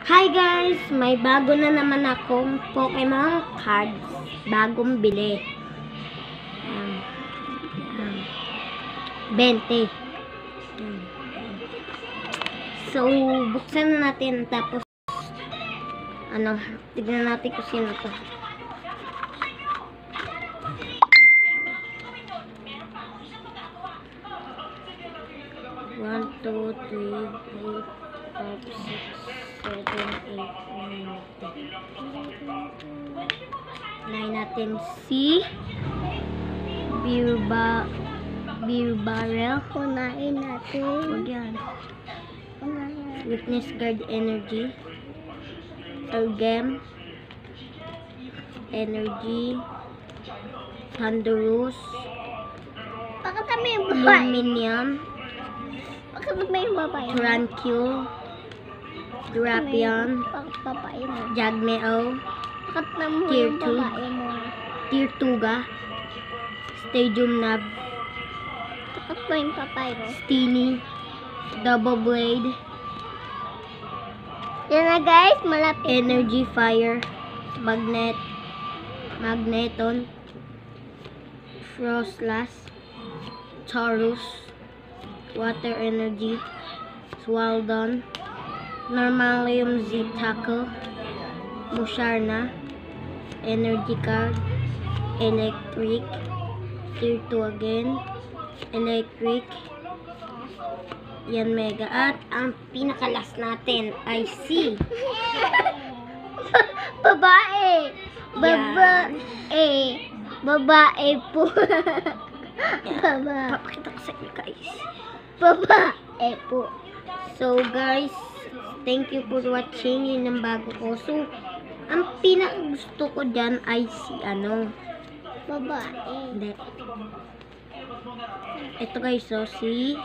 Hi guys! May bago na naman akong Pokemon cards. Bagong bili. 20. So, buksan na natin. Tapos, tignan natin kung sino to. One, two, three, four, 5, 6, 7, 8, 9, 10. Nine natin si Beer Barrel. Kunain natin. Huwag yan. Witness Guard Energy. Gem Energy. Thunderous. Bakit kami yung babae? Luminium. Bakit kami yung babae? Tranquil. Drapion. Bakit babae mo? Jagmeo. Bakit naman Tier yung 2. babae mo? Tier 2 ga. Stadium Nav. Bakit ba yung babae mo? Steenie. Double Blade. Yan na guys, malapit. Energy Fire. Magneton. Frostlass. Taurus. Water Energy. Swaldon. Normalium Z Tackle. Musharna. Energy Card. Electric. Tier 2 again. Electric. Yan Mega. At ang pinakalas natin ay si Babae. Babae. Babae po. Babae. Papakita ko sa inyo guys. Babae po. So guys, thank you for watching. Yun ang bago ko. So, ang pinakagusto ko dyan ay si Babae. Hindi. Ito guys, so si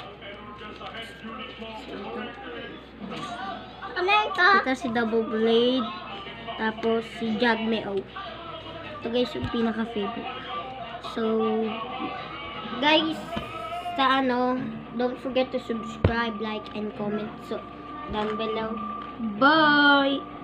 Ano ito? ito si Double Blade. Tapos si Jagmeo. Ito guys yung pinaka-favorite. So, guys, don't forget to subscribe, like, and comment so down below. Bye!